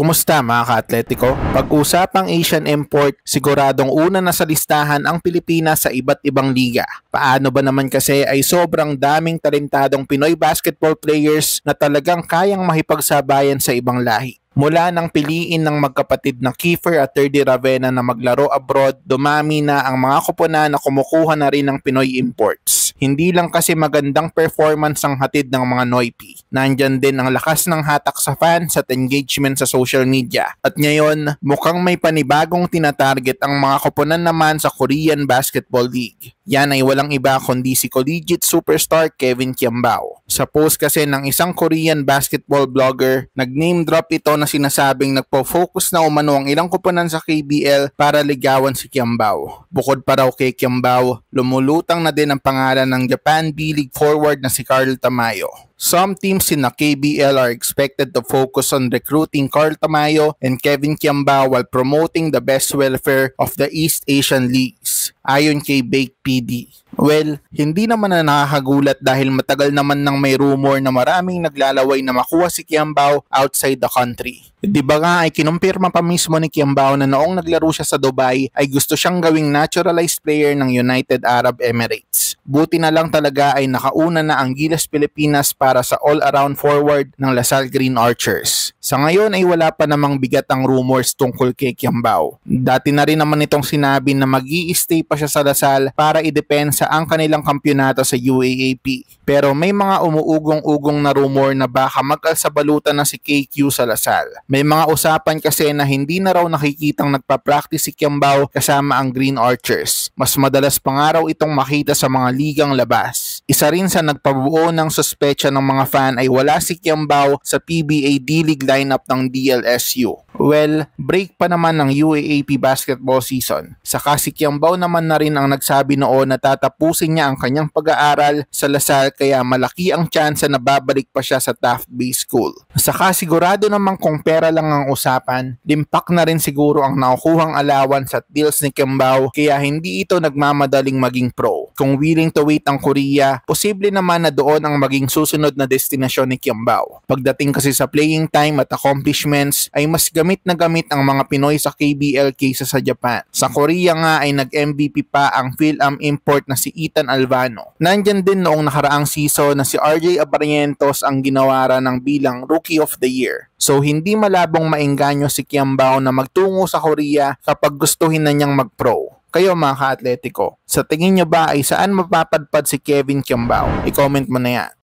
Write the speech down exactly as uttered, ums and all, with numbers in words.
Kumusta mga ka-atletiko? Pag-usapang Asian import, siguradong una na sa listahan ang Pilipinas sa iba't ibang liga. Paano ba naman kasi ay sobrang daming talentadong Pinoy basketball players na talagang kayang mahipagsabayan sa ibang lahi. Mula nang piliin ng magkapatid na Kiefer at Terdy Ravena na maglaro abroad, dumami na ang mga koponan na kumukuha na rin ng Pinoy imports. Hindi lang kasi magandang performance ang hatid ng mga Noipi. Nandyan din ang lakas ng hatak sa fans at engagement sa social media. At ngayon, mukhang may panibagong tinatarget ang mga koponan naman sa Korean Basketball League. Yan ay walang iba kundi si collegiate superstar Kevin Kiambao. Sa post kasi ng isang Korean basketball blogger, nag-name drop ito na sinasabing nagpo-focus na umano ang ilang koponan sa K B L para ligawan si Kiambao. Bukod pa raw kay Kiambao, lumulutang na din ang pangalan ng Japan B-League forward na si Carl Tamayo. Some teams in the K B L are expected to focus on recruiting Carl Tamayo and Kevin Kiambao while promoting the best welfare of the East Asian leagues, ayon kay Bake P D. Well, hindi naman na nakakagulat dahil matagal naman nang may rumor na maraming naglalaway na makuha si Kiambao outside the country. Di ba nga ay kinumpirma pa mismo ni Kiambao na noong naglaro siya sa Dubai ay gusto siyang gawing naturalized player ng United Arab Emirates. Buti na lang talaga ay nakauna na ang Gilas Pilipinas para sa all-around forward ng Lasal Green Archers. Sa ngayon ay wala pa namang bigat ang rumors tungkol kay Kiambao. Dati na rin naman itong sinabi na mag-i-stay pa siya sa Lasal para idepensa ang kanilang kampyonato sa U A A P. Pero may mga umuugong-ugong na rumor na baka mag-alsabalutan na si K Q sa Lasal. May mga usapan kasi na hindi na raw nakikitang nagpa-practice si Kiambao kasama ang Green Archers. Mas madalas pa nga raw itong makita sa mga ligang labas. Isa rin sa nagpabuo ng suspecha ng mga fan ay wala si Kiambao sa P B A D-League lineup ng D L S U. Well, break pa naman ng U A A P basketball season. Saka si Kiambao naman na rin ang nagsabi noon na tatapusin niya ang kanyang pag-aaral sa Lasal kaya malaki ang tsansa na babalik pa siya sa Taft-based school. Saka sigurado naman kung pera lang ang usapan, limpak na rin siguro ang nakukuhang allowance at deals ni Kiambao kaya hindi ito nagmamadaling maging pro. Kung willing to wait ang Korea, posible naman na doon ang maging susunod na destinasyon ni Kiambao. Pagdating kasi sa playing time at accomplishments ay mas gamit na gamit ang mga Pinoy sa K B L kaysa sa Japan. Sa Korea nga ay nag-M V P pa ang Phil-Am import na si Ethan Alvano. Nandyan din noong nakaraang season na si R J Abarrientos ang ginawara ng bilang Rookie of the Year. So hindi malabong maengganyo si Kiambao na magtungo sa Korea kapag gustuhin na niyang mag-pro. Kayo mga ka-atletiko, sa tingin nyo ba ay saan mapapadpad si Kevin Kiambao? I-comment mo na yan.